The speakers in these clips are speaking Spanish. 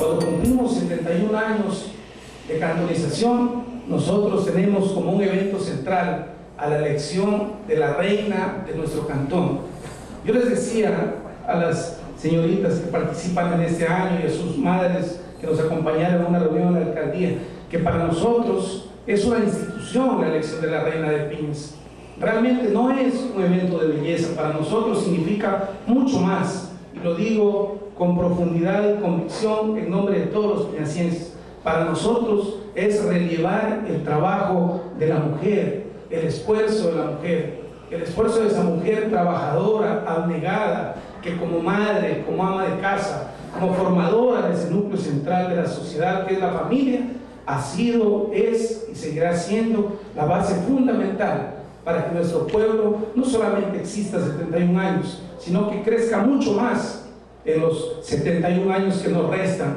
Cuando cumplimos 71 años de cantonización, nosotros tenemos como un evento central a la elección de la reina de nuestro cantón. Yo les decía a las señoritas que participan en este año y a sus madres que nos acompañaron a una reunión en la alcaldía, que para nosotros es una institución la elección de la reina de Piñas. Realmente no es un evento de belleza, para nosotros significa mucho más, y lo digo con profundidad y convicción en nombre de todos los piñacienses. Para nosotros es relevar el trabajo de la mujer, el esfuerzo de la mujer, el esfuerzo de esa mujer trabajadora, abnegada, que como madre, como ama de casa, como formadora de ese núcleo central de la sociedad que es la familia, ha sido, es y seguirá siendo la base fundamental para que nuestro pueblo no solamente exista 71 años, sino que crezca mucho más en los 71 años que nos restan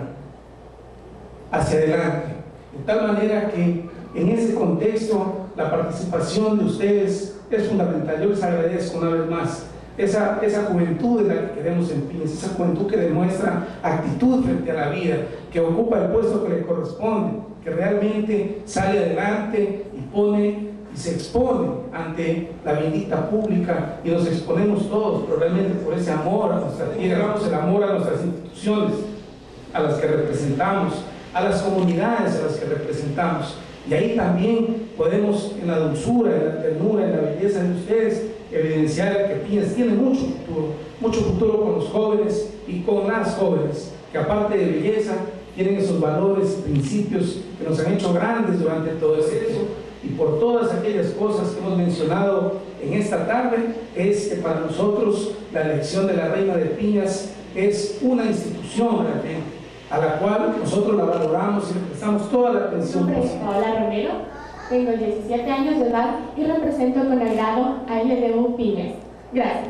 hacia adelante. De tal manera que en ese contexto la participación de ustedes es fundamental. Yo les agradezco una vez más esa juventud de la que queremos en Piñas, esa juventud que demuestra actitud frente a la vida, que ocupa el puesto que le corresponde, que realmente sale adelante y pone y se expone ante la bendita pública, y nos exponemos todos, pero realmente por ese amor a nuestra tierra, el amor a nuestras instituciones, a las que representamos, a las comunidades a las que representamos. Y ahí también podemos, en la dulzura, en la ternura, en la belleza de ustedes, evidenciar que Piñas tiene mucho futuro con los jóvenes y con las jóvenes, que aparte de belleza, tienen esos valores y principios que nos han hecho grandes durante todo este tiempo. Y por todas aquellas cosas que hemos mencionado en esta tarde, es que para nosotros la elección de la reina de Piñas es una institución realmente, a la cual nosotros la valoramos y le prestamos toda la atención posible. Mi nombre es Paola Romero, tengo 17 años de edad y represento con agrado a LDU Piñas. Gracias.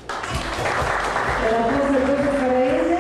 El aplauso entonces para ella.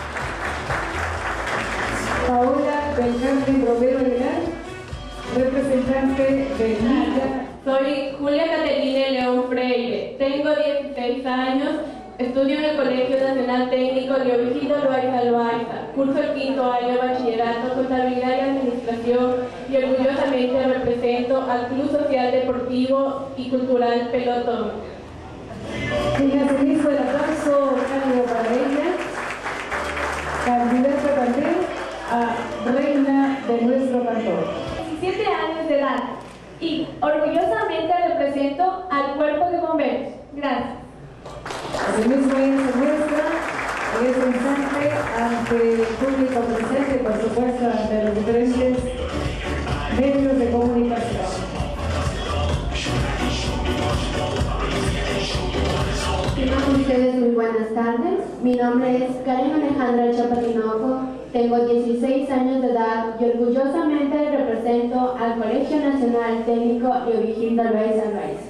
Paola del Carmen Romero Aguilar, representante de Liga. Soy Julia Caterina León Freire, tengo 16 años. Estudio en el Colegio Nacional Técnico Leovigildo Loaiza Loaiza. Curso el 5º año de bachillerato, contabilidad y administración, y orgullosamente represento al Club Social Deportivo y Cultural Pelotón. Y asimismo el aplauso cálido para ella, candidata también a reina de nuestro cantón. 17 años de edad y orgullosamente represento al Cuerpo de Bomberos. Gracias. Asimismo ella se muestra en este instante ante el público presente, por supuesto ante los diferentes medios de comunicación. Tengan ustedes muy buenas tardes. Mi nombre es Karen Alejandra Chapatinoco, tengo 16 años de edad y orgullosamente represento al Colegio Nacional Técnico Leovigildo Loaiza Loaiza.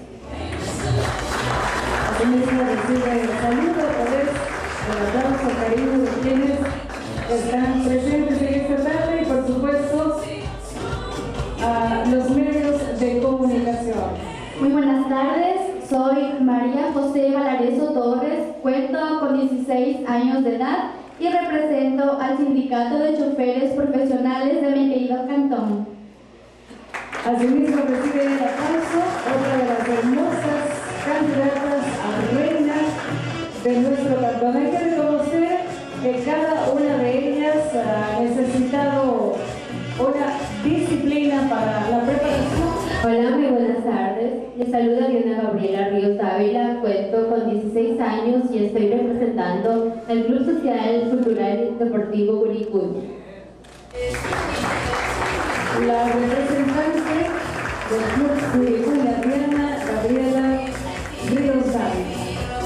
Asimismo recibe el saludo, el aplauso, cariño de quienes están presentes en esta tarde y por supuesto a los medios de comunicación. Muy buenas tardes, soy María José Valareso Torres, cuento con 16 años de edad y represento al Sindicato de Choferes Profesionales de mi querido cantón. Asimismo recibe el aplauso otra de las hermosas candidatas a reina de nuestro cantón. Hay que reconocer que cada una de ellas ha necesitado una disciplina para la preparación. Hola, muy buenas tardes. Les saluda Diana Gabriela Ríos Ávila, cuento con 16 años y estoy representando al Club Social Cultural y Deportivo Guricuy. La representante del Club Guricuy, Diana Gabriela Ríos Ávila.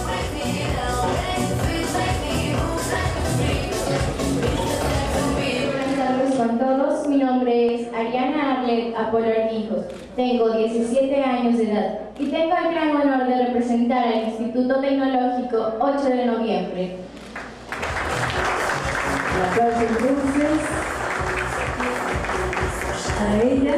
Con todos, mi nombre es Ariana Arlet Apolo Arquijos, tengo 17 años de edad y tengo el gran honor de representar al Instituto Tecnológico 8 de noviembre. Un aplauso entonces a ella.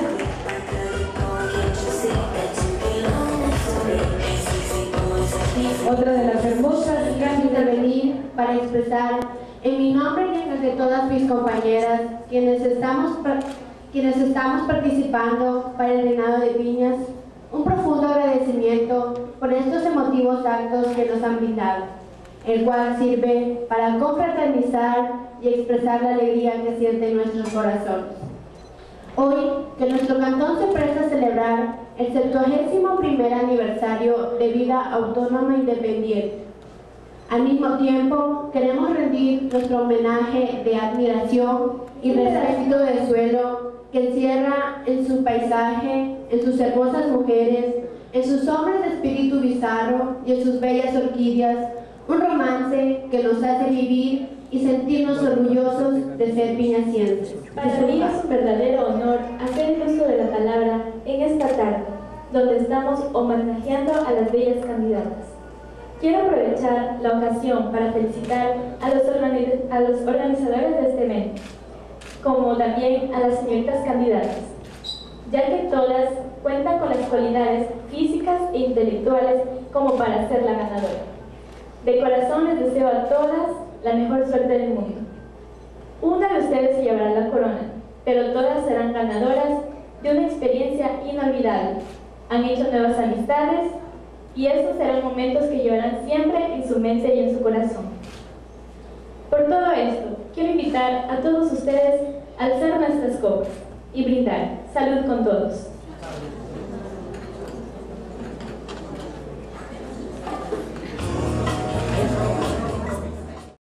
Otra de las hermosas que han de venir para expresar En mi nombre y en el de todas mis compañeras, quienes estamos participando para el reinado de Viñas, un profundo agradecimiento por estos emotivos actos que nos han brindado, el cual sirve para confraternizar y expresar la alegría que sienten nuestros corazones. Hoy, que nuestro cantón se presta a celebrar el 71º aniversario de vida autónoma e independiente. Al mismo tiempo, queremos rendir nuestro homenaje de admiración y respeto del suelo que encierra en su paisaje, en sus hermosas mujeres, en sus hombres de espíritu bizarro y en sus bellas orquídeas, un romance que nos hace vivir y sentirnos orgullosos de ser viñacienses. Para mí es un verdadero honor hacer uso de la palabra en esta tarde, donde estamos homenajeando a las bellas candidatas. Quiero aprovechar la ocasión para felicitar a los organizadores de este evento, como también a las señoritas candidatas, ya que todas cuentan con las cualidades físicas e intelectuales como para ser la ganadora. De corazón les deseo a todas la mejor suerte del mundo. Una de ustedes se llevará la corona, pero todas serán ganadoras de una experiencia inolvidable. Han hecho nuevas amistades y estos serán momentos que llevarán siempre en su mente y en su corazón. Por todo esto, quiero invitar a todos ustedes a alzar nuestras copas y brindar salud con todos.